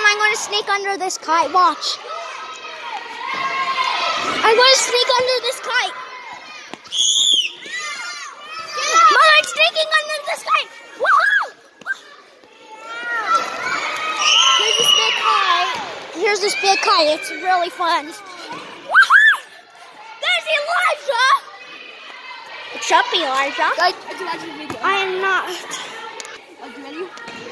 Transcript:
I'm going to sneak under this kite. Watch. I'm going to sneak under this kite. Mom, I'm sneaking under this kite. Woohoo! Here's this big kite. Here's this big kite. It's really fun. Woohoo! There's Elijah. What's up, Elijah? Guys, I can actually video. I am not. Are you ready?